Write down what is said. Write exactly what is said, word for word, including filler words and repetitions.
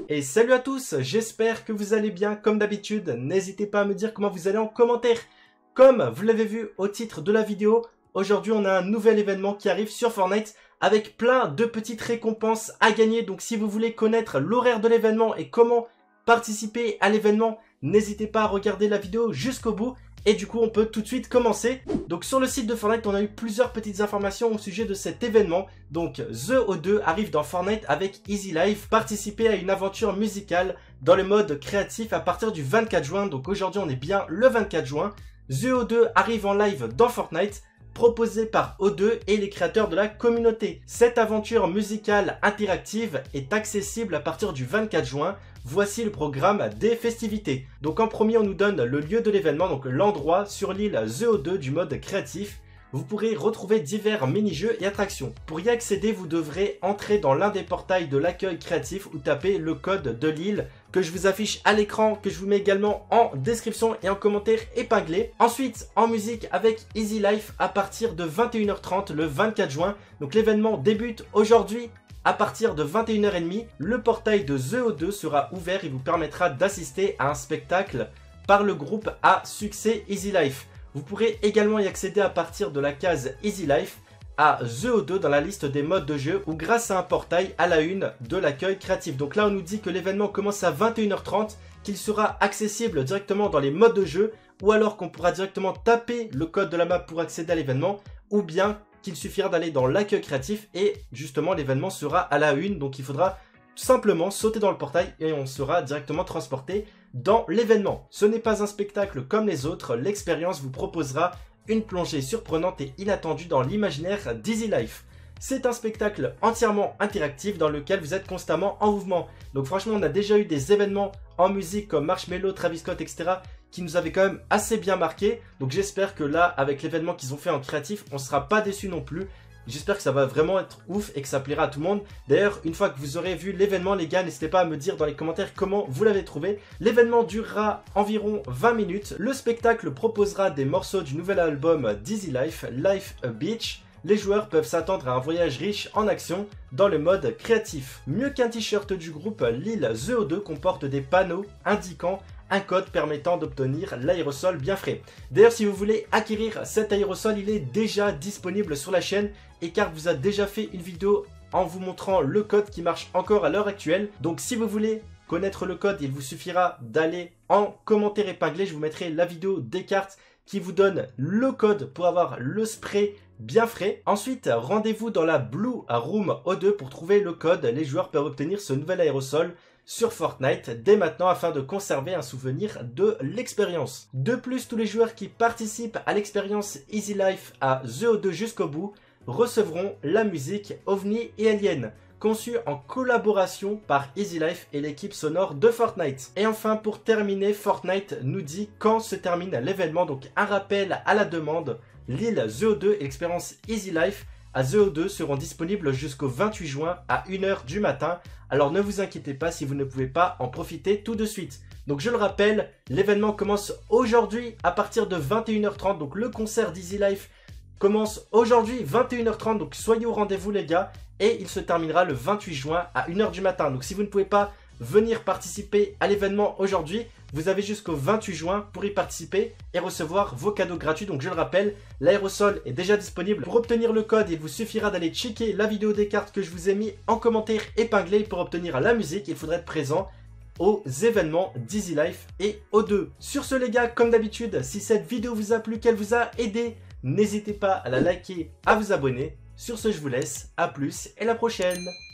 Et salut à tous, j'espère que vous allez bien comme d'habitude. N'hésitez pas à me dire comment vous allez en commentaire. Comme vous l'avez vu au titre de la vidéo, aujourd'hui on a un nouvel événement qui arrive sur Fortnite avec plein de petites récompenses à gagner. Donc si vous voulez connaître l'horaire de l'événement et comment participer à l'événement, n'hésitez pas à regarder la vidéo jusqu'au bout. Et du coup on peut tout de suite commencer. Donc sur le site de Fortnite on a eu plusieurs petites informations au sujet de cet événement. Donc The O deux arrive dans Fortnite avec Easy Life. Participer à une aventure musicale dans le mode créatif à partir du vingt-quatre juin. Donc aujourd'hui on est bien le vingt-quatre juin. The O deux arrive en live dans Fortnite, proposé par O deux et les créateurs de la communauté. Cette aventure musicale interactive est accessible à partir du vingt-quatre juin. Voici le programme des festivités. Donc en premier on nous donne le lieu de l'événement, donc l'endroit sur l'île The O deux du mode créatif. Vous pourrez retrouver divers mini-jeux et attractions. Pour y accéder, vous devrez entrer dans l'un des portails de l'accueil créatif ou taper le code de l'île que je vous affiche à l'écran, que je vous mets également en description et en commentaire épinglé. Ensuite, en musique avec Easy Life à partir de vingt et une heures trente le vingt-quatre juin. Donc l'événement débute aujourd'hui. À partir de vingt et une heures trente, le portail de The O deux sera ouvert et vous permettra d'assister à un spectacle par le groupe à succès Easy Life. Vous pourrez également y accéder à partir de la case Easy Life à The O deux dans la liste des modes de jeu ou grâce à un portail à la une de l'accueil créatif. Donc là on nous dit que l'événement commence à vingt et une heures trente, qu'il sera accessible directement dans les modes de jeu ou alors qu'on pourra directement taper le code de la map pour accéder à l'événement ou bien qu'il suffira d'aller dans l'accueil créatif et justement l'événement sera à la une. Donc il faudra simplement sauter dans le portail et on sera directement transporté dans l'événement. Ce n'est pas un spectacle comme les autres, l'expérience vous proposera une plongée surprenante et inattendue dans l'imaginaire d'Easy Life. C'est un spectacle entièrement interactif dans lequel vous êtes constamment en mouvement. Donc franchement on a déjà eu des événements en musique comme Marshmello, Travis Scott, et cetera qui nous avaient quand même assez bien marqué. Donc j'espère que là avec l'événement qu'ils ont fait en créatif, on ne sera pas déçu non plus. J'espère que ça va vraiment être ouf et que ça plaira à tout le monde. D'ailleurs, une fois que vous aurez vu l'événement, les gars, n'hésitez pas à me dire dans les commentaires comment vous l'avez trouvé. L'événement durera environ vingt minutes. Le spectacle proposera des morceaux du nouvel album d'Easy Life, Life a Beach. Les joueurs peuvent s'attendre à un voyage riche en action dans le mode créatif. Mieux qu'un t-shirt du groupe, l'île The O deux comporte des panneaux indiquant un code permettant d'obtenir l'aérosol bien frais. D'ailleurs, si vous voulez acquérir cet aérosol, il est déjà disponible sur la chaîne. Ecart vous a déjà fait une vidéo en vous montrant le code qui marche encore à l'heure actuelle. Donc si vous voulez connaître le code, il vous suffira d'aller en commentaire épinglé. Je vous mettrai la vidéo d'Ecart qui vous donne le code pour avoir le spray bien frais. Ensuite, rendez-vous dans la Blue Room O deux pour trouver le code. Les joueurs peuvent obtenir ce nouvel aérosol sur Fortnite dès maintenant afin de conserver un souvenir de l'expérience. De plus, tous les joueurs qui participent à l'expérience Easy Life à The O deux jusqu'au bout recevront la musique OVNI et Alien, conçue en collaboration par Easy Life et l'équipe sonore de Fortnite. Et enfin, pour terminer, Fortnite nous dit quand se termine l'événement. Donc un rappel à la demande, l'île The O deux et l'expérience Easy Life à The O deux seront disponibles jusqu'au vingt-huit juin à une heure du matin. Alors ne vous inquiétez pas si vous ne pouvez pas en profiter tout de suite. Donc je le rappelle, l'événement commence aujourd'hui à partir de vingt et une heures trente. Donc le concert d'Easy Life commence aujourd'hui vingt et une heures trente. Donc soyez au rendez-vous les gars. Et il se terminera le vingt-huit juin à une heure du matin. Donc si vous ne pouvez pas venir participer à l'événement aujourd'hui, vous avez jusqu'au vingt-huit juin pour y participer et recevoir vos cadeaux gratuits. Donc je le rappelle, l'aérosol est déjà disponible. Pour obtenir le code, il vous suffira d'aller checker la vidéo des cartes que je vous ai mis en commentaire épinglé. Pour obtenir la musique, il faudrait être présent aux événements d'Easy Life et O deux. Sur ce les gars, comme d'habitude, si cette vidéo vous a plu, qu'elle vous a aidé, n'hésitez pas à la liker, à vous abonner. Sur ce, je vous laisse, à plus et à la prochaine.